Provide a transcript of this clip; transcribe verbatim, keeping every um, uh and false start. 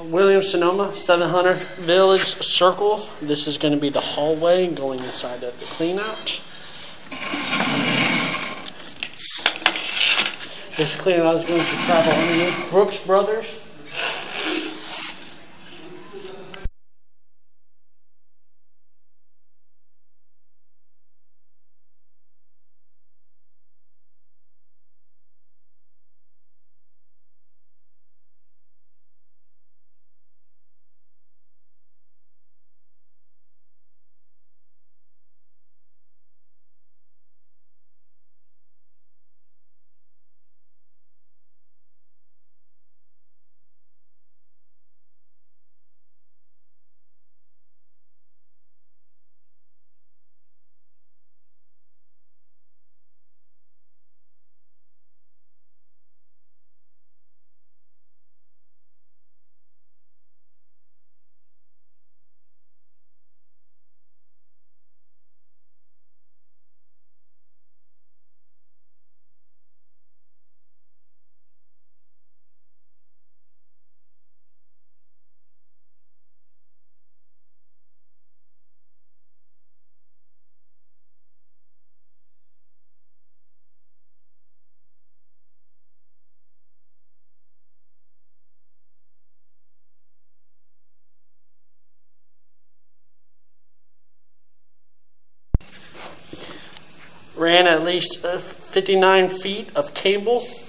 Williams Sonoma seven hundred Village Circle. This is going to be the hallway going inside of the cleanout. This cleanout is going to travel underneath Brooks Brothers. Ran at least fifty-nine feet of cable